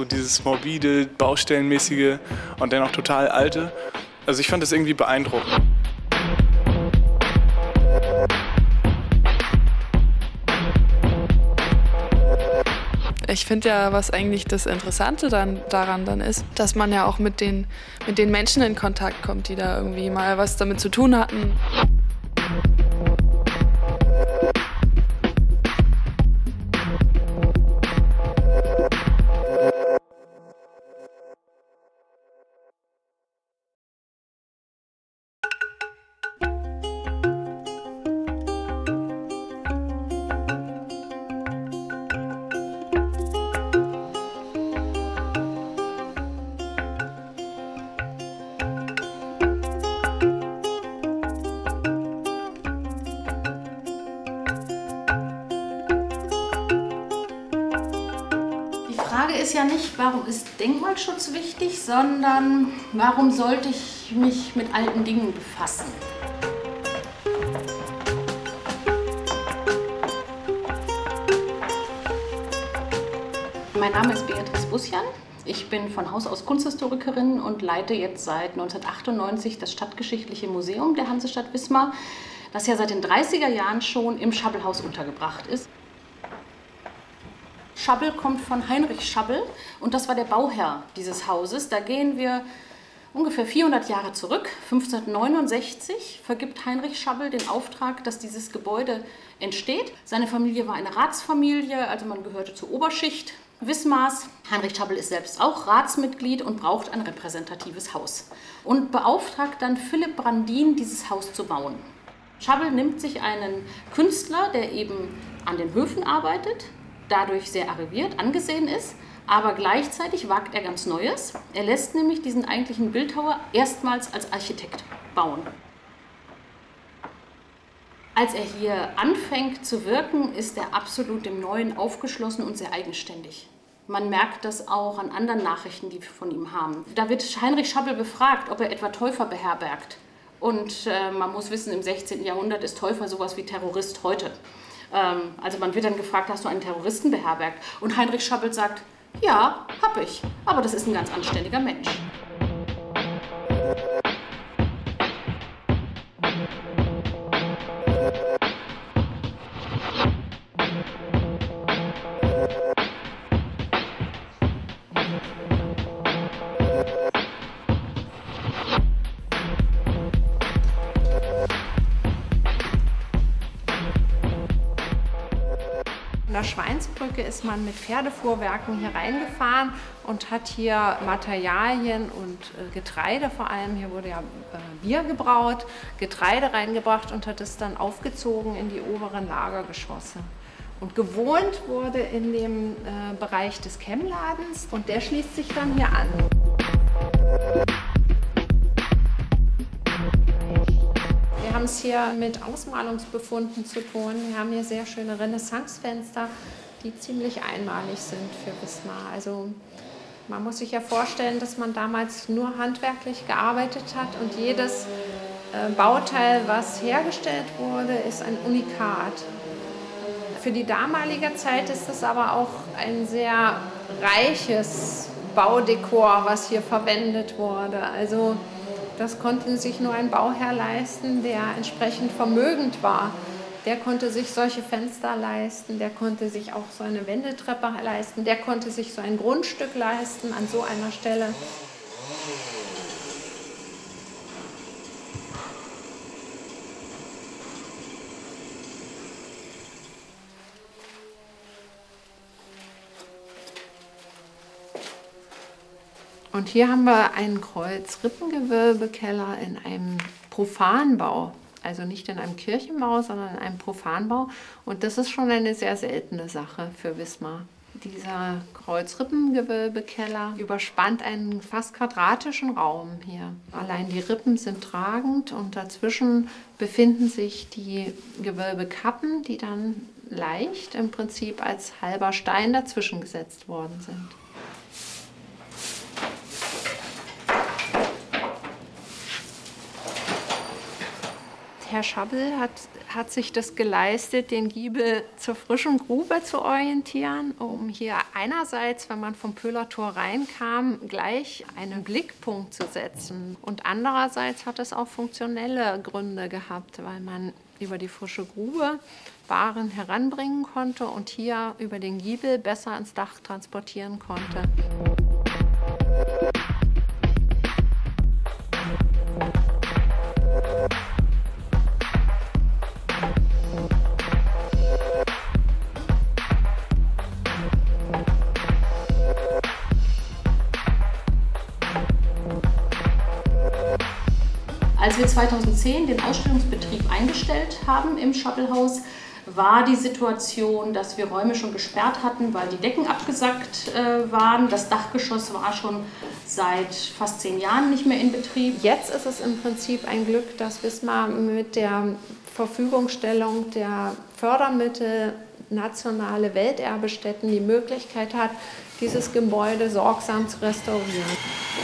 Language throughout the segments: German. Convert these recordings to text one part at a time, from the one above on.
so dieses morbide, baustellenmäßige und dennoch total alte. Also ich fand das irgendwie beeindruckend. Ich finde ja, was eigentlich das Interessante daran dann ist, dass man ja auch mit den Menschen in Kontakt kommt, die da irgendwie mal was damit zu tun hatten. Die Frage ist ja nicht, warum ist Denkmalschutz wichtig, sondern warum sollte ich mich mit alten Dingen befassen? Mein Name ist Beatrice Busjan. Ich bin von Haus aus Kunsthistorikerin und leite jetzt seit 1998 das Stadtgeschichtliche Museum der Hansestadt Wismar, das ja seit den 30er Jahren schon im Schabbelhaus untergebracht ist. Schabbel kommt von Heinrich Schabbel und das war der Bauherr dieses Hauses. Da gehen wir ungefähr 400 Jahre zurück. 1569 vergibt Heinrich Schabbel den Auftrag, dass dieses Gebäude entsteht. Seine Familie war eine Ratsfamilie, also man gehörte zur Oberschicht Wismars. Heinrich Schabbel ist selbst auch Ratsmitglied und braucht ein repräsentatives Haus und beauftragt dann Philipp Brandin, dieses Haus zu bauen. Schabbel nimmt sich einen Künstler, der eben an den Höfen arbeitet, dadurch sehr arriviert, angesehen ist, aber gleichzeitig wagt er ganz Neues. Er lässt nämlich diesen eigentlichen Bildhauer erstmals als Architekt bauen. Als er hier anfängt zu wirken, ist er absolut dem Neuen aufgeschlossen und sehr eigenständig. Man merkt das auch an anderen Nachrichten, die wir von ihm haben. Da wird Heinrich Schabbel befragt, ob er etwa Täufer beherbergt. Und man muss wissen, im 16. Jahrhundert ist Täufer sowas wie Terrorist heute. Also man wird dann gefragt, hast du einen Terroristen beherbergt? Und Heinrich Schabbel sagt, ja, hab ich, aber das ist ein ganz anständiger Mensch. An der Schweinsbrücke ist man mit Pferdefuhrwerken hier reingefahren und hat hier Materialien und Getreide vor allem, hier wurde ja Bier gebraut, Getreide reingebracht und hat es dann aufgezogen in die oberen Lagergeschosse. Und gewohnt wurde in dem Bereich des Kemmladens und der schließt sich dann hier an. Wir haben es hier mit Ausmalungsbefunden zu tun. Wir haben hier sehr schöne Renaissancefenster, die ziemlich einmalig sind für Wismar. Also man muss sich ja vorstellen, dass man damals nur handwerklich gearbeitet hat und jedes Bauteil, was hergestellt wurde, ist ein Unikat. Für die damalige Zeit ist es aber auch ein sehr reiches Baudekor, was hier verwendet wurde. Also das konnte sich nur ein Bauherr leisten, der entsprechend vermögend war. Der konnte sich solche Fenster leisten, der konnte sich auch so eine Wendeltreppe leisten, der konnte sich so ein Grundstück leisten an so einer Stelle. Und hier haben wir einen Kreuzrippengewölbekeller in einem Profanbau. Also nicht in einem Kirchenbau, sondern in einem Profanbau. Und das ist schon eine sehr seltene Sache für Wismar. Dieser Kreuzrippengewölbekeller überspannt einen fast quadratischen Raum hier. Allein die Rippen sind tragend und dazwischen befinden sich die Gewölbekappen, die dann leicht im Prinzip als halber Stein dazwischen gesetzt worden sind. Herr Schabbel hat sich das geleistet, den Giebel zur frischen Grube zu orientieren, um hier einerseits, wenn man vom Pöhlertor reinkam, gleich einen Blickpunkt zu setzen. Und andererseits hat es auch funktionelle Gründe gehabt, weil man über die frische Grube Waren heranbringen konnte und hier über den Giebel besser ins Dach transportieren konnte. Als wir 2010 den Ausstellungsbetrieb eingestellt haben im Schabbelhaus, war die Situation, dass wir Räume schon gesperrt hatten, weil die Decken abgesackt waren. Das Dachgeschoss war schon seit fast 10 Jahren nicht mehr in Betrieb. Jetzt ist es im Prinzip ein Glück, dass Wismar mit der Verfügungstellung der Fördermittel nationale Welterbestätten die Möglichkeit hat, dieses Gebäude sorgsam zu restaurieren.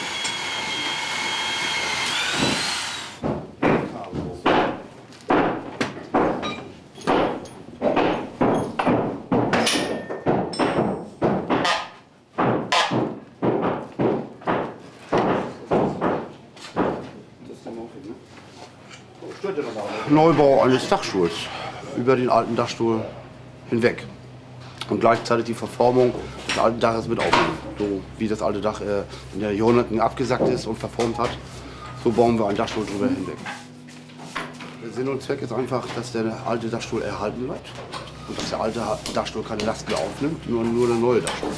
Neubau eines Dachstuhls über den alten Dachstuhl hinweg und gleichzeitig die Verformung des alten Daches mit aufnehmen. So wie das alte Dach in den Jahrhunderten abgesackt ist und verformt hat, so bauen wir einen Dachstuhl drüber hinweg. Der Sinn und Zweck ist einfach, dass der alte Dachstuhl erhalten bleibt und dass der alte Dachstuhl keine Last mehr aufnimmt, nur der neue Dachstuhl.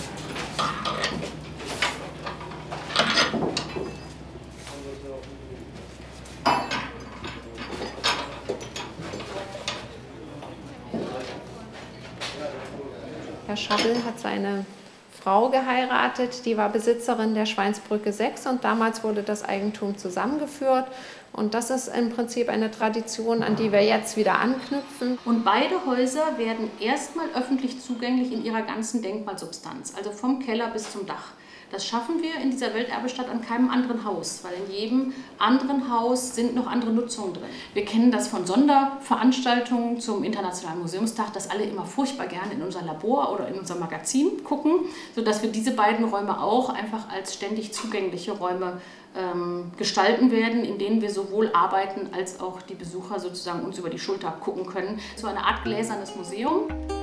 Herr Schabbel hat seine Frau geheiratet, die war Besitzerin der Schweinsbrücke 6 und damals wurde das Eigentum zusammengeführt. Und das ist im Prinzip eine Tradition, an die wir jetzt wieder anknüpfen. Und beide Häuser werden erstmal öffentlich zugänglich in ihrer ganzen Denkmalsubstanz, also vom Keller bis zum Dach. Das schaffen wir in dieser Welterbestadt an keinem anderen Haus, weil in jedem anderen Haus sind noch andere Nutzungen drin. Wir kennen das von Sonderveranstaltungen zum Internationalen Museumstag, dass alle immer furchtbar gerne in unser Labor oder in unser Magazin gucken, sodass wir diese beiden Räume auch einfach als ständig zugängliche Räume gestalten werden, in denen wir sowohl arbeiten als auch die Besucher sozusagen uns über die Schulter gucken können. So eine Art gläsernes Museum.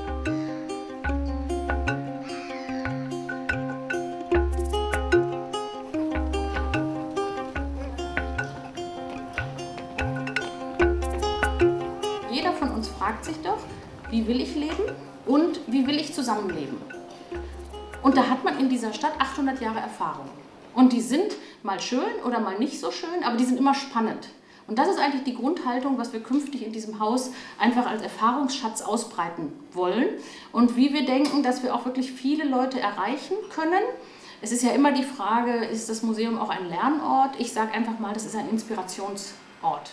Jeder von uns fragt sich doch, wie will ich leben und wie will ich zusammenleben? Und da hat man in dieser Stadt 800 Jahre Erfahrung. Und die sind mal schön oder mal nicht so schön, aber die sind immer spannend. Und das ist eigentlich die Grundhaltung, was wir künftig in diesem Haus einfach als Erfahrungsschatz ausbreiten wollen. Und wie wir denken, dass wir auch wirklich viele Leute erreichen können. Es ist ja immer die Frage, ist das Museum auch ein Lernort? Ich sage einfach mal, das ist ein Inspirationsort.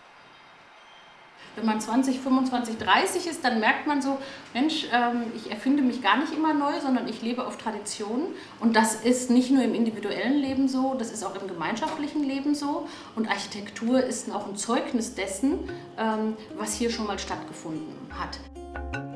Wenn man 20, 25, 30 ist, dann merkt man so, Mensch, ich erfinde mich gar nicht immer neu, sondern ich lebe auf Traditionen. Und das ist nicht nur im individuellen Leben so, das ist auch im gemeinschaftlichen Leben so. Und Architektur ist auch ein Zeugnis dessen, was hier schon mal stattgefunden hat.